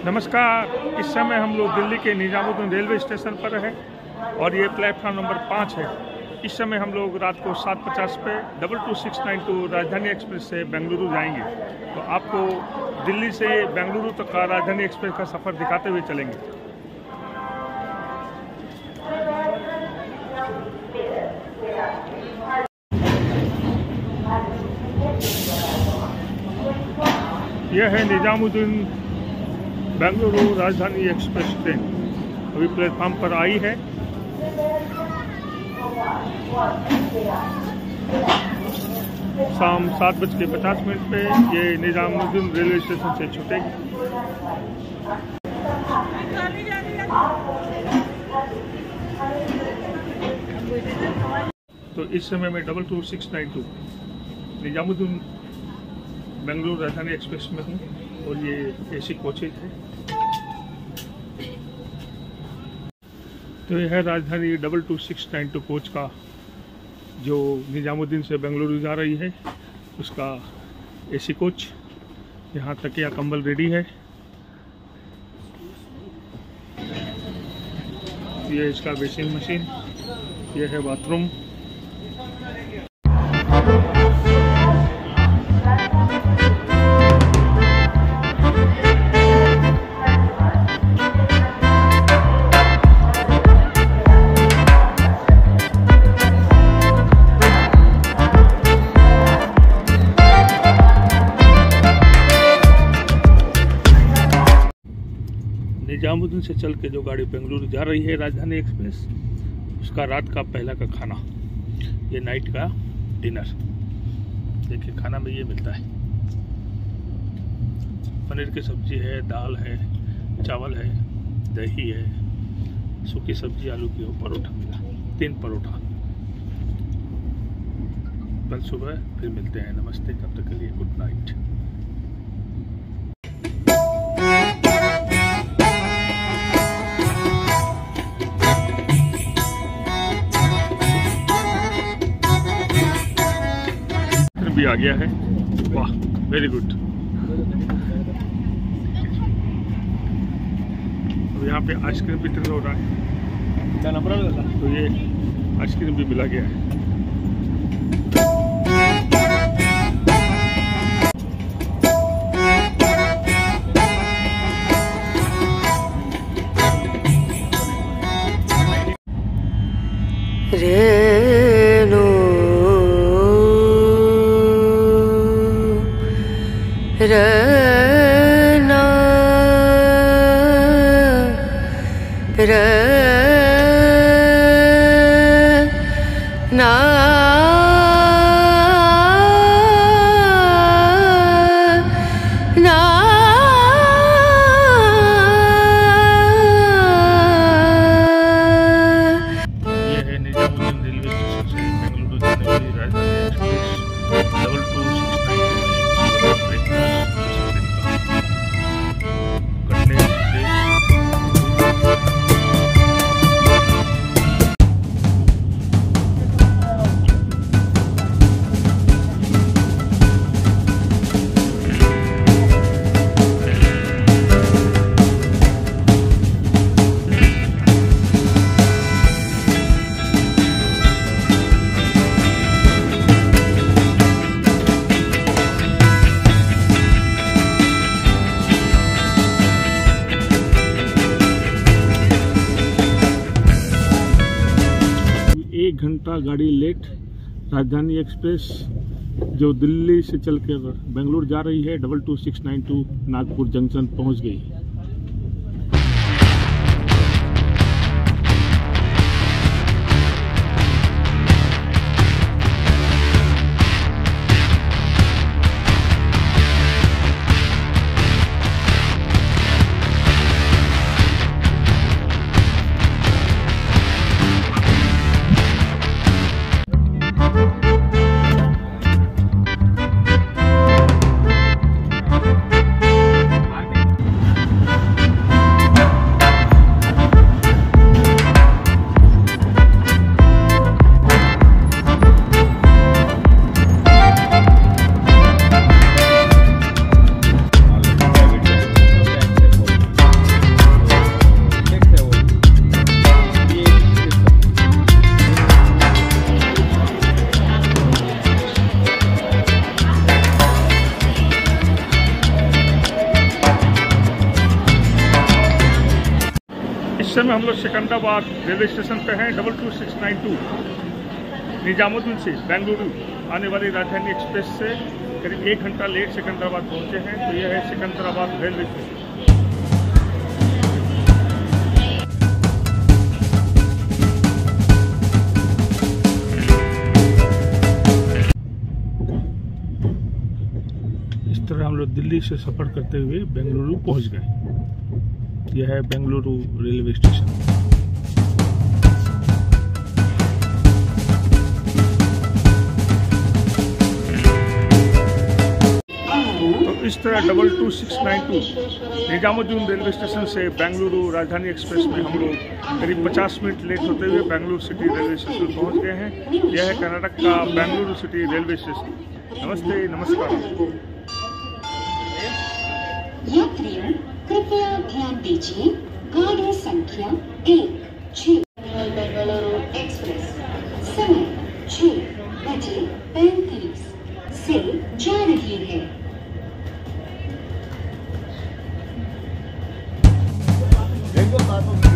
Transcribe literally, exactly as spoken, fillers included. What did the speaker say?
नमस्कार। इस समय हम लोग दिल्ली के निजामुद्दीन रेलवे स्टेशन पर हैं और ये प्लेटफॉर्म नंबर पाँच है। इस समय हम लोग रात को सात पचास पे double two six nine two Rajdhani express से बेंगलुरु जाएंगे। तो आपको दिल्ली से बेंगलुरु तक का राजधानी एक्सप्रेस का सफ़र दिखाते हुए चलेंगे। यह है निजामुद्दीन बेंगलुरु राजधानी एक्सप्रेस ट्रेन, अभी प्लेटफॉर्म पर आई है। शाम सात बज के पचास मिनट पे ये निजामुद्दीन रेलवे स्टेशन से छूटेगी। तो इस समय मैं double two six nine two Nizamuddin Bengaluru Rajdhani express में हूँ और ये एसी कोचेज है। तो यह है Rajdhani double two six nine two coach का, जो निजामुद्दीन से बेंगलुरु जा रही है, उसका एसी कोच। यहाँ तकिया कंबल रेडी है। ये इसका बेसिन मशीन, ये है बाथरूम। निजामुद्दीन से चल के जो गाड़ी बेंगलुरु जा रही है राजधानी एक्सप्रेस, उसका रात का पहला का खाना, ये नाइट का डिनर। देखिए खाना में ये मिलता है, पनीर की सब्जी है, दाल है, चावल है, दही है, सूखी सब्जी आलू की, और परोठा मिला, तीन परोठा। कल सुबह फिर मिलते हैं। नमस्ते, तब तक के लिए गुड नाइट। भी आ गया है, वाह वेरी गुड। अब यहाँ पे आइसक्रीम भी ट्रेन हो रहा है, क्या नंबर है? तो ये आइसक्रीम भी मिला गया है। रेनो रना रना ना ये है निजामुद्दीन रेलवे स्टेशन से बेंगलुरु जाने वाली Rajdhani express double two six nine two. एक घंटा गाड़ी लेट। राजधानी एक्सप्रेस जो दिल्ली से चलकर बेंगलुरु जा रही है, double two six nine two Nagpur junction पहुंच गई। समय हम लोग सिकंदराबाद रेलवे स्टेशन पे हैं। Double two six nine two Nizamuddin से बेंगलुरु आने वाली राजधानी एक्सप्रेस से करीब एक घंटा लेट सिकंदराबाद पहुंचे हैं। तो यह है सिकंदराबाद रेलवे स्टेशन। इस तरह हम लोग दिल्ली से सफ़र करते हुए बेंगलुरु पहुंच गए। यह है बेंगलुरु रेलवे स्टेशन। तो इस तरह double two six nine two Nizamuddin railway station से बेंगलुरु राजधानी एक्सप्रेस में हम लोग करीब पचास मिनट लेट होते हुए बेंगलुरु सिटी रेलवे स्टेशन पहुंच गए हैं। यह है कर्नाटक का बेंगलुरु सिटी रेलवे स्टेशन। नमस्ते, नमस्कार। यात्रियों कृपया ध्यान दीजिए, गाड़ी संख्या एक छः बेंगलुरु एक्सप्रेस समय छः बजे पैंतीस से जा रही है।